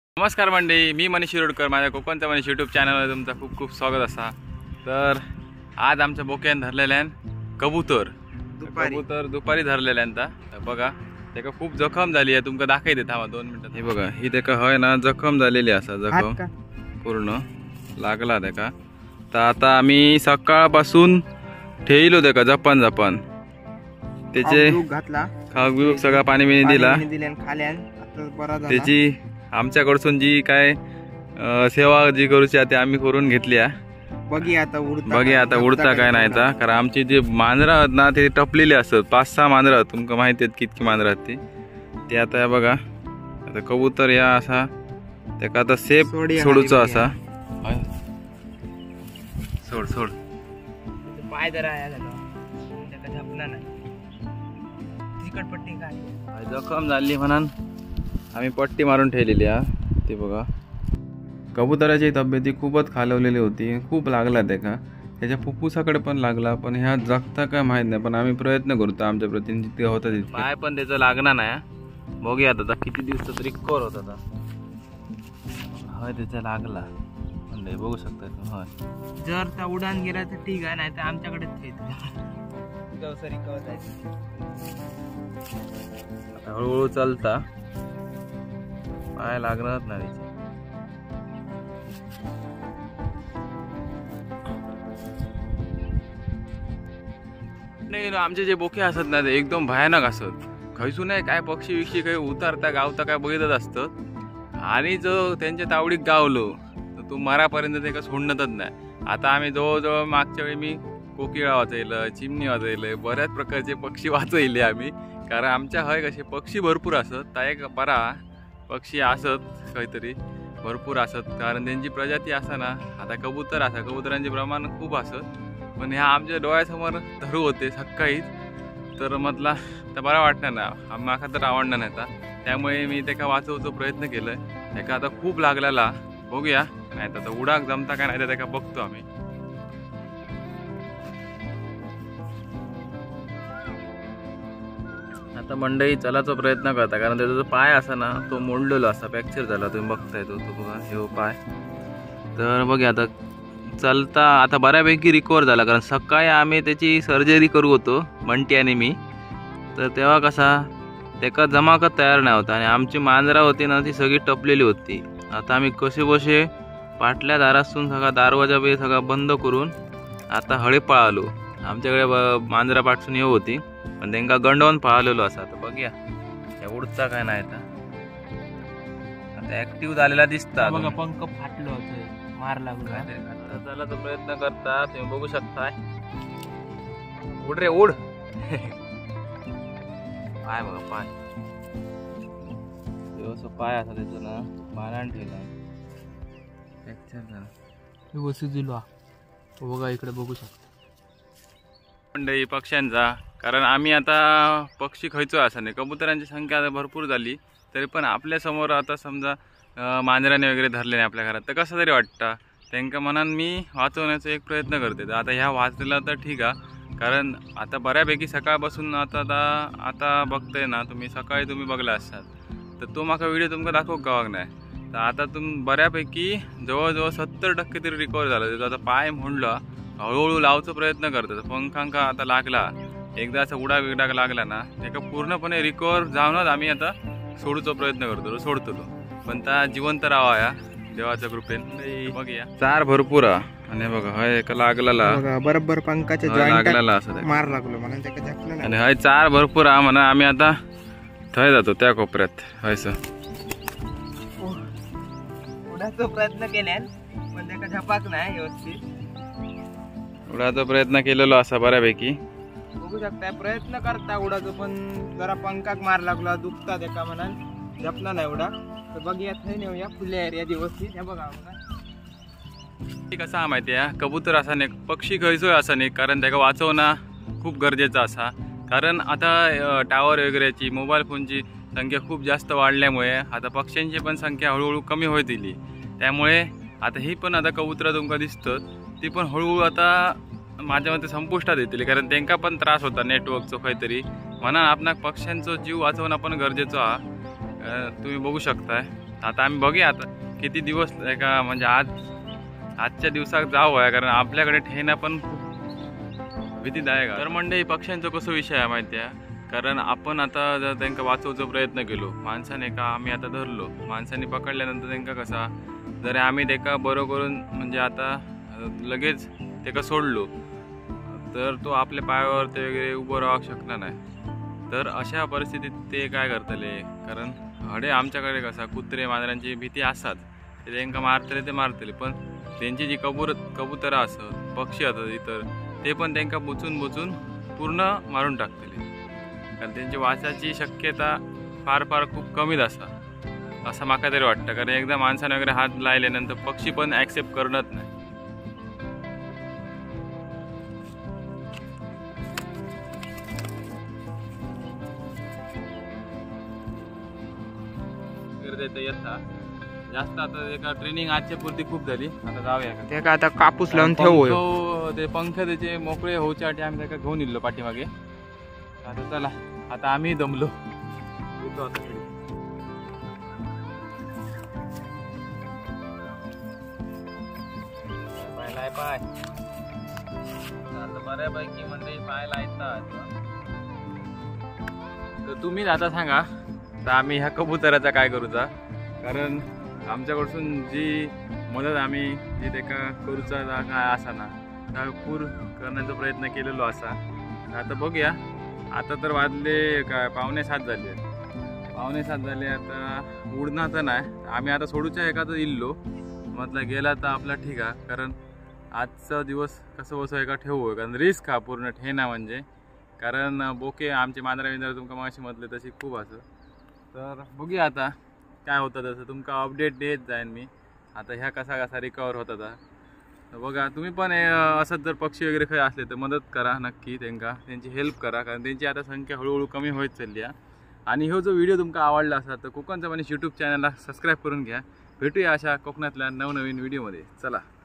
नमस्कार मंडळी, मी मनीष शिरोडकर. माझ्या कोकणचा मनीष यूट्यूब चॅनलवर तुमचं खूप खूप स्वागत असा. तर आज आमच्या बोक्यान धरलेल्यान कबूतर दुपारी धरलेल्यांता बघा. त्याका खूप जखम झाली आहे. तुमका दाखवते थांबा 2 मिनिटात. हे बघा, ही त्याका हय ना जखम झालेली असा. जखम पूर्ण लागला त्याका. तर आता आम्ही सकाळपासून ठेवलो त्याका जपान त्याचे खाग बिग सगळा पाणी बिणी दिला. त्याची आमच्याकडसून जी काय सेवा जी करूची ते आम्ही करून घेतली. बघी आता उडता काय नाही आता. कारण आमची जी मांजरं आहेत ना ते टपलेली असतात. 5-6 मांजरं आहेत. तुमका माहिती आहेत कितकी मांजरं आहेत ते आता बघा. आता कबूतर या असा त्याका आता सेफ सोडूचो असा. सोड पाय जरा झपला नाही. पट्टी काय जखम झाली म्हणून आम्ही पट्टी मारून ठेवलेली आहे. ते बघा, कबुतराची तब्येती खूपच खालवलेली होती. खूप लागला त्याच्या फुफ्फुसाकडे पण लागला. पण ह्या जगता काय माहित नाही. पण आम्ही प्रयत्न करतो आमच्या प्रतीने जितके होता तितके. पाय पण त्याचं लागणार नाही. बघूया आता किती दिवसात रिकवर होत आता. होय त्याचा लागला म्हणजे बघू शकता तुम्ही. होय जर त्या उडान गेला तर ठीक आहे, नाही तर आमच्याकडेच आता हळूहळू चालता. पाय लागणार नाही. नाही, आमचे जे बोके असत ना ते एकदम भयानक असत. खैसून नाही काय पक्षी विक्षी काही उतरता गावता काय बघितच असतं. आणि जो त्यांच्या तावडीत गावलो तर तू मरापर्यंत ते का सोडणतच नाही. आता आम्ही जवळजवळ मागच्या वेळी मी कोकिळा वाचवलं, चिमणी वाचवलं, बऱ्याच प्रकारचे पक्षी वाचवले आम्ही. कारण आमच्या हय कसे पक्षी भरपूर असत. त्या एक परा पक्षी असत काहीतरी भरपूर असत. कारण त्यांची प्रजाती असा ना. आता कबूतर असा, कबुतरांचे प्रमाण खूप असत. पण ह्या आमच्या डोळ्यासमोर धरू होते सकाळीच. तर म्हटला तर बरा वाटणार ना, माका तर आवडणार नाही आता. त्यामुळे मी त्याका वाचवतो प्रयत्न केलाय. त्याका आता खूप लागलेला. बघूया नाही तर उडाक जमता काय नाही तर त्याका बघतो आम्ही. आता मंडळी चलाचा प्रयत्न करता. कारण त्याचा जो पाय असा ना तो मोडलेला असा, फ्रॅक्चर झाला. तुम्ही बघताय तो बघा हे पाय. तर बघा आता चालता आता बऱ्यापैकी रिकवर झाला. कारण सकाळी आम्ही त्याची सर्जरी करू होतो बंटी आणि मी. तर तेव्हा कसा त्याका जमाकत तयार नाही होता. आणि आमची मांजरा होती ना ती सगळी टपलेली होती. आता आम्ही कसे पाटल्या दारातून सगळा दारवाजा बी सगळा बंद करून आता हळे पळालो. आमच्याकडे मांजरा पाठसून येऊ होती पण त्यांना गंडवून पळालेलो असा. तर बघूया उडचा काय नाही आता ऍक्टिव्ह झालेला दिसता. पंख फाटलो मार लागला. चला तो प्रयत्न करता. तुम्ही बघू शकताय. उड रे उड. पाय बघा पाय पाय असा त्याचं ना माराण ठेवला. फ्रॅक्चर झाला. वसू दिलो बघा इकडे बघू शकता मंडळी पक्ष्यांचा. कारण आम्ही आता पक्षी खायचो असं नाही. कबुतरांची संख्या आता भरपूर झाली तरी पण आपल्यासमोर आता समजा मांजराने वगैरे धरले नाही आपल्या घरात तर कसं तरी वाटतं. त्यांना मनान मी वाचवण्याचा एक प्रयत्न करते. तर आता ह्या वाचलेला तर ठीक आहे. कारण आता बऱ्यापैकी सकाळपासून आता बघताय ना तुम्ही. सकाळी तुम्ही बघला असाल तर तो माका व्हिडिओ तुमका दाखवू का नाही. तर आता बऱ्यापैकी जवळजवळ 70% तरी रिकवर झालं. त्याचा आता पाय मोडला. हळूहळू लावचा प्रयत्न करतात. पंखांका आता लागला. एकदा असं उडाक विडाक लागला ना त्याका पूर्णपणे रिकवर जाऊनच आम्ही आता सोडूचा प्रयत्न करतो. सोडतो तो पण त्या जिवंत राहावा या देवाच्या कृपेने. बघूया चार भरपूर आणि बघा हय एका लागलेला बरोबर पंखाच्या लागलेला असं मार लागलो म्हणून त्याका झपलं नाही. आणि हय चार भरपूर म्हणा आम्ही आता थंय जातो त्या कोपऱ्यात. हयसं उडाचा प्रयत्न केल्यान पण त्याका झपाक नाही व्यवस्थित. उडाचा प्रयत्न केलेलो असा बऱ्यापैकी. बघू शकता प्रयत्न करता उडाचं पण जरा पंखाक मार लागला. दुखता त्याका म्हणाल झपला नाही उडा. तर बघूया थंय नेऊया खुल्या एरिया व्यवस्थित. हे बघा कसा माहिती आहे कबूतर असा नाही पक्षी खयचोय असा नाही. कारण त्याका वाचवणं खूप गरजेचं असा. कारण आता टावर वगैरेची मोबाईल फोनची संख्या खूप जास्त वाढल्यामुळे आता पक्ष्यांची पण संख्या हळूहळू कमी होत गेली. त्यामुळे आता ही पण आता कबूतर तुमका दिसतं ती पण हळूहळू आता माझ्या मते संपुष्टात येतील. कारण त्यांना पण त्रास होता नेटवर्कचा काहीतरी. म्हणून आपणाक पक्ष्यांचा जीव वाचवणं पण गरजेचं आहे. तुम्ही बघू शकताय आता आम्ही बघूया आता किती दिवस एका म्हणजे आजच्या दिवसात जावं आहे, कारण आपल्याकडे ठेणं पण खूप भीतीदायक आहे. तर मंडळी पक्ष्यांचा कसं विषय आहे माहिती आहे, कारण आपण आता जर त्यांना वाचवचा प्रयत्न केलो माणसाने का आम्ही आता धरलो माणसाने पकडल्यानंतर त्यांना कसा जर आम्ही त्याका बरं करून म्हणजे आता लगेच त्याका सोडलो तर तो आपल्या पायावर ते वगैरे उभं राहू शकणार नाही. तर अशा परिस्थितीत ते काय करतले, कारण हडे आमच्याकडे कसा कुत्रे मांजरांची भीती असतात ते त्यांना मारतले ते मारतले, पण त्यांची जी कबुतरं असत पक्षी असतात इतर ते पण त्यांना बुचून पूर्ण मारून टाकतले, कारण त्यांची वाचाची शक्यता फार खूप कमीच असतात असं माका तरी वाटतं. कारण एकदा माणसाने वगैरे हात लायल्यानंतर पक्षी पण ॲक्सेप्ट करत नाही. जास्त आता एका ट्रेनिंग आजच्या पुरती खूप झाली, आता जाऊया का ते का आता कापूस लावून ठेवू ते पंख त्याचे मोकळे होऊच्यासाठी आम्ही त्याला घेऊन इल्लो पाठीमागे. आता चला आता आम्ही दमलो येतो आता घरी. पाय आता बऱ्यापैकी म्हणजे पाय लायतात. तर तुम्ही आता सांगा तर आम्ही ह्या कबुतराचा काय करूचा, कारण आमच्याकडून जी मदत आम्ही जी त्याका करूचा काय असा ना त्या पूर करण्याचा प्रयत्न केलेलो असा. आता बघूया, आता तर वाजले काय 6:45 झाले. 6:45 झाले. आता उडणार नाही आम्ही आता सोडूच्या एखादं इल्लो म्हटलं गेला तर आपला ठीक आहे, कारण आजचा दिवस कसं बसं एका ठेवू, कारण रिस्क हा पूर्ण ठेना म्हणजे, कारण बोके आमचे मांजरा तुमका माशी म्हटले तशी खूप असं. तर बघूया आता काय होतं तसं तुमका अपडेट देत जाईन मी. आता ह्या कसा रिकवर होता तर बघा तुम्ही पण असंच जर पक्षी वगैरे काही असले तर मदत करा नक्की त्यांची हेल्प करा, कारण त्यांची आता संख्या हळूहळू कमी होत चालली आहे. आणि हा जो व्हिडिओ तुमका आवडला असा तर कोकणचा मनीष यूट्यूब चॅनलला सबस्क्राईब करून घ्या. भेटूया अशा कोकणातल्या नवनवीन व्हिडिओमध्ये. चला.